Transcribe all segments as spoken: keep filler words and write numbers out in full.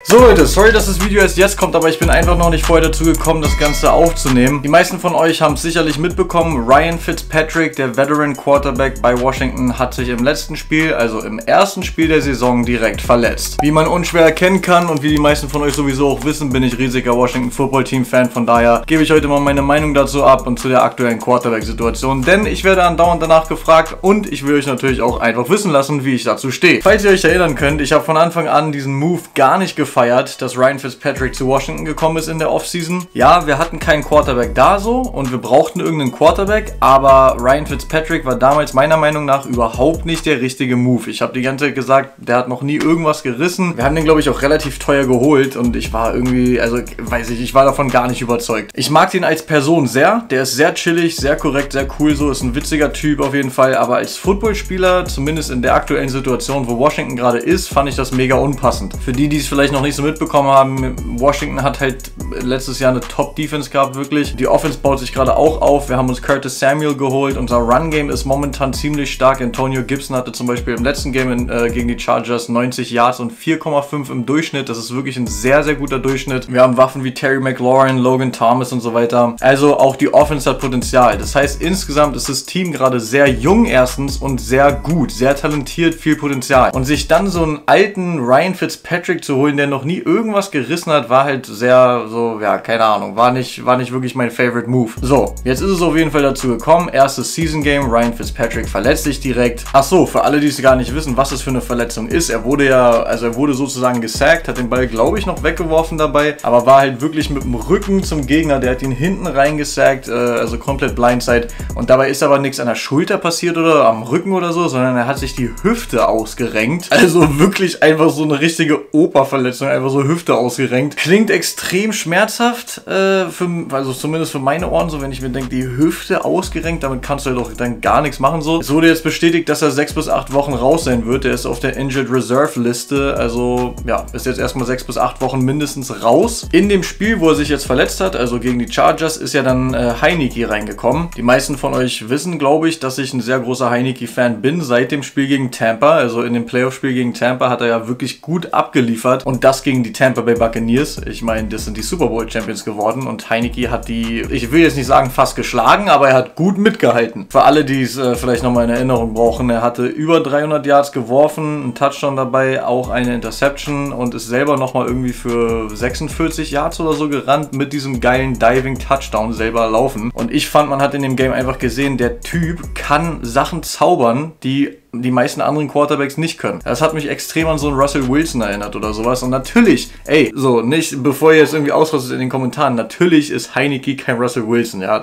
So Leute, sorry, dass das Video erst jetzt kommt, aber ich bin einfach noch nicht vorher dazu gekommen, das Ganze aufzunehmen. Die meisten von euch haben es sicherlich mitbekommen, Ryan Fitzpatrick, der Veteran Quarterback bei Washington, hat sich im letzten Spiel, also im ersten Spiel der Saison, direkt verletzt. Wie man unschwer erkennen kann und wie die meisten von euch sowieso auch wissen, bin ich riesiger Washington Football Team Fan, von daher gebe ich heute mal meine Meinung dazu ab und zu der aktuellen Quarterback-Situation, denn ich werde andauernd danach gefragt und ich will euch natürlich auch einfach wissen lassen, wie ich dazu stehe. Falls ihr euch erinnern könnt, ich habe von Anfang an diesen Move gar nicht gefeiert, dass Ryan Fitzpatrick zu Washington gekommen ist in der Offseason. Ja, wir hatten keinen Quarterback da so und wir brauchten irgendeinen Quarterback, aber Ryan Fitzpatrick war damals meiner Meinung nach überhaupt nicht der richtige Move. Ich habe die ganze Zeit gesagt, der hat noch nie irgendwas gerissen. Wir haben den, glaube ich, auch relativ teuer geholt und ich war irgendwie, also weiß ich, ich war davon gar nicht überzeugt. Ich mag den als Person sehr, der ist sehr chillig, sehr korrekt, sehr cool so, ist ein witziger Typ auf jeden Fall, aber als Footballspieler, zumindest in der aktuellen Situation, wo Washington gerade ist, fand ich das mega unpassend. Für die, die es vielleicht noch nicht so mitbekommen haben, Washington hat halt letztes Jahr eine Top-Defense gehabt, wirklich. Die Offense baut sich gerade auch auf. Wir haben uns Curtis Samuel geholt. Unser Run-Game ist momentan ziemlich stark. Antonio Gibson hatte zum Beispiel im letzten Game in, äh, gegen die Chargers neunzig Yards und vier Komma fünf im Durchschnitt. Das ist wirklich ein sehr, sehr guter Durchschnitt. Wir haben Waffen wie Terry McLaurin, Logan Thomas und so weiter. Also auch die Offense hat Potenzial. Das heißt, insgesamt ist das Team gerade sehr jung erstens und sehr gut, sehr talentiert, viel Potenzial. Und sich dann so einen alten Ryan Fitzpatrick zu holen, der noch nie irgendwas gerissen hat, war halt sehr so, ja, keine Ahnung, war nicht, war nicht wirklich mein Favorite Move. So, jetzt ist es auf jeden Fall dazu gekommen, erstes Season Game, Ryan Fitzpatrick verletzt sich direkt. Ach so, für alle, die es gar nicht wissen, was das für eine Verletzung ist, er wurde ja, also er wurde sozusagen gesackt, hat den Ball, glaube ich, noch weggeworfen dabei, aber war halt wirklich mit dem Rücken zum Gegner, der hat ihn hinten reingesackt, äh, also komplett Blindside, und dabei ist aber nichts an der Schulter passiert oder am Rücken oder so, sondern er hat sich die Hüfte ausgerenkt, also wirklich einfach so eine richtige Operverletzung, einfach so Hüfte ausgerenkt. Klingt extrem schmerzhaft, äh, für, also zumindest für meine Ohren, so wenn ich mir denke, die Hüfte ausgerenkt, damit kannst du ja doch dann gar nichts machen so. Es wurde jetzt bestätigt, dass er sechs bis acht Wochen raus sein wird, der ist auf der Injured Reserve Liste, also ja, ist jetzt erstmal sechs bis acht Wochen mindestens raus. In dem Spiel, wo er sich jetzt verletzt hat, also gegen die Chargers, ist ja dann äh, Heinicke reingekommen. Die meisten von euch wissen, glaube ich, dass ich ein sehr großer Heinicke-Fan bin seit dem Spiel gegen Tampa, also in dem Playoff-Spiel gegen Tampa hat er ja wirklich gut abgeliefert und das gegen die Tampa Bay Buccaneers. Ich meine, das sind die Super Bowl Champions geworden und Heinicke hat die, ich will jetzt nicht sagen fast geschlagen, aber er hat gut mitgehalten. Für alle, die es äh, vielleicht nochmal in Erinnerung brauchen, er hatte über dreihundert Yards geworfen, einen Touchdown dabei, auch eine Interception und ist selber nochmal irgendwie für sechsundvierzig Yards oder so gerannt mit diesem geilen Diving Touchdown selber laufen. Und ich fand, man hat in dem Game einfach gesehen, der Typ kann Sachen zaubern, die die meisten anderen Quarterbacks nicht können. Das hat mich extrem an so einen Russell Wilson erinnert oder sowas. Und natürlich, ey, so, nicht, bevor ihr jetzt irgendwie ausrastet in den Kommentaren, natürlich ist Heinicke kein Russell Wilson, ja.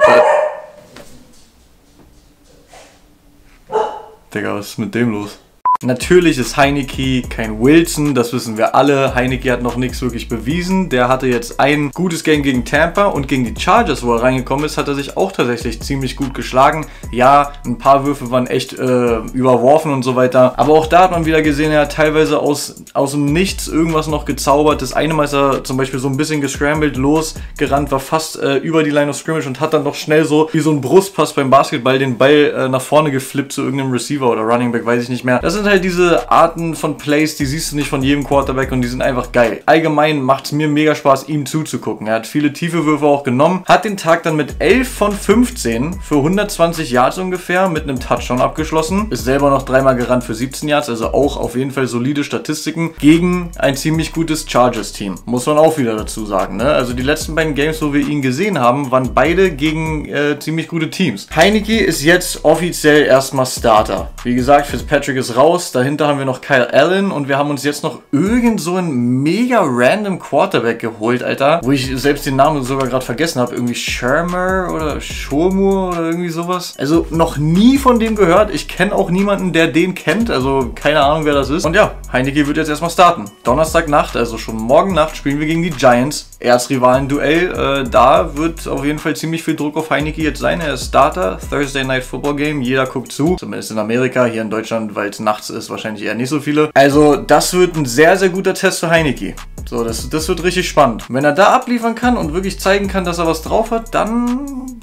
Digga, was ist mit dem los? Natürlich ist Heinicke kein Wilson, das wissen wir alle. Heinicke hat noch nichts wirklich bewiesen. Der hatte jetzt ein gutes Game gegen Tampa und gegen die Chargers, wo er reingekommen ist, hat er sich auch tatsächlich ziemlich gut geschlagen. Ja, ein paar Würfe waren echt äh, überworfen und so weiter. Aber auch da hat man wieder gesehen, er hat teilweise aus, aus dem Nichts irgendwas noch gezaubert. Das eine Mal ist er zum Beispiel so ein bisschen gescrambled losgerannt, war fast äh, über die Line of Scrimmage und hat dann noch schnell so wie so ein Brustpass beim Basketball den Ball äh, nach vorne geflippt zu irgendeinem Receiver oder Running Back, weiß ich nicht mehr. Das sind halt diese Arten von Plays, die siehst du nicht von jedem Quarterback und die sind einfach geil. Allgemein macht es mir mega Spaß, ihm zuzugucken. Er hat viele tiefe Würfe auch genommen, hat den Tag dann mit elf von fünfzehn für hundertzwanzig Yards ungefähr mit einem Touchdown abgeschlossen. Ist selber noch dreimal gerannt für siebzehn Yards, also auch auf jeden Fall solide Statistiken gegen ein ziemlich gutes Chargers-Team. Muss man auch wieder dazu sagen, ne? Also die letzten beiden Games, wo wir ihn gesehen haben, waren beide gegen äh, ziemlich gute Teams. Heinicke ist jetzt offiziell erstmal Starter. Wie gesagt, Fitzpatrick ist raus. Dahinter haben wir noch Kyle Allen und wir haben uns jetzt noch irgend so einen mega random Quarterback geholt, Alter. Wo ich selbst den Namen sogar gerade vergessen habe. Irgendwie Shermer oder Schurmur oder irgendwie sowas. Also noch nie von dem gehört. Ich kenne auch niemanden, der den kennt. Also keine Ahnung, wer das ist. Und ja, Heinicke wird jetzt erstmal starten. Donnerstagnacht, also schon morgen Nacht, spielen wir gegen die Giants. Erzrivalen-Duell. Äh, da wird auf jeden Fall ziemlich viel Druck auf Heinicke jetzt sein. Er ist Starter. Thursday Night Football Game. Jeder guckt zu. Zumindest in Amerika. Hier in Deutschland, weil es nachts ist, wahrscheinlich eher nicht so viele. Also das wird ein sehr, sehr guter Test für Heinicke. So, das, das wird richtig spannend. Wenn er da abliefern kann und wirklich zeigen kann, dass er was drauf hat, dann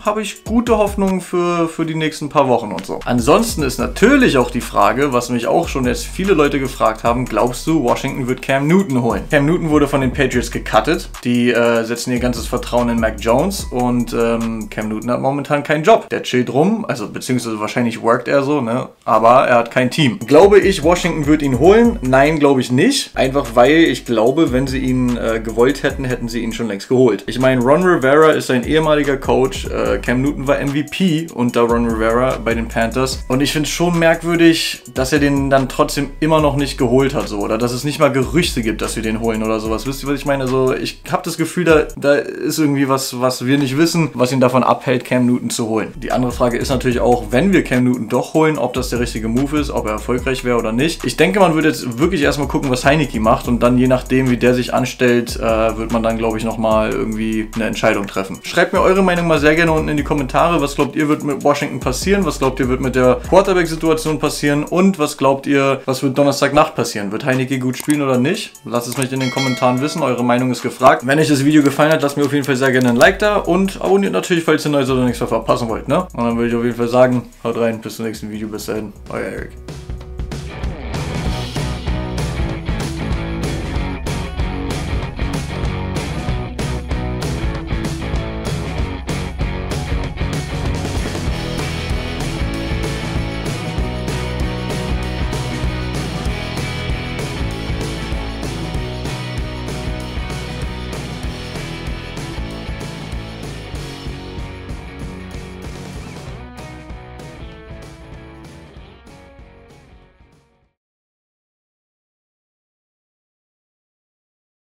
habe ich gute Hoffnung für, für die nächsten paar Wochen und so. Ansonsten ist natürlich auch die Frage, was mich auch schon jetzt viele Leute gefragt haben, glaubst du, Washington wird Cam Newton holen? Cam Newton wurde von den Patriots gecuttet. Die äh, setzen ihr ganzes Vertrauen in Mac Jones und ähm, Cam Newton hat momentan keinen Job. Der chillt rum, also beziehungsweise wahrscheinlich workt er so, ne? Aber er hat kein Team. Glaube ich, Washington wird ihn holen? Nein, glaube ich nicht. Einfach weil ich glaube, wenn sie ihn äh, gewollt hätten, hätten sie ihn schon längst geholt. Ich meine, Ron Rivera ist ein ehemaliger Coach. Äh, Cam Newton war M V P unter Ron Rivera bei den Panthers. Und ich finde es schon merkwürdig, dass er den dann trotzdem immer noch nicht geholt hat, so. Oder dass es nicht mal Gerüchte gibt, dass wir den holen oder sowas. Wisst ihr, was ich meine? Also, ich habe das Gefühl, da, da ist irgendwie was, was wir nicht wissen, was ihn davon abhält, Cam Newton zu holen. Die andere Frage ist natürlich auch, wenn wir Cam Newton doch holen, ob das der richtige Move ist, ob er erfolgreich wäre oder nicht. Ich denke, man würde jetzt wirklich erstmal gucken, was Heinicke macht und dann je nachdem, wie der sich anstellt, äh, wird man dann, glaube ich, nochmal irgendwie eine Entscheidung treffen. Schreibt mir eure Meinung mal sehr gerne unten in die Kommentare. Was glaubt ihr, wird mit Washington passieren? Was glaubt ihr, wird mit der Quarterback-Situation passieren? Und was glaubt ihr, was wird Donnerstagnacht passieren? Wird Heinicke gut spielen oder nicht? Lasst es mich in den Kommentaren wissen. Eure Meinung ist gefragt. Wenn euch das Video gefallen hat, lasst mir auf jeden Fall sehr gerne ein Like da und abonniert natürlich, falls ihr neu seid oder nichts mehr verpassen wollt, ne? Und dann würde ich auf jeden Fall sagen, haut rein, bis zum nächsten Video. Bis dahin, euer Eric.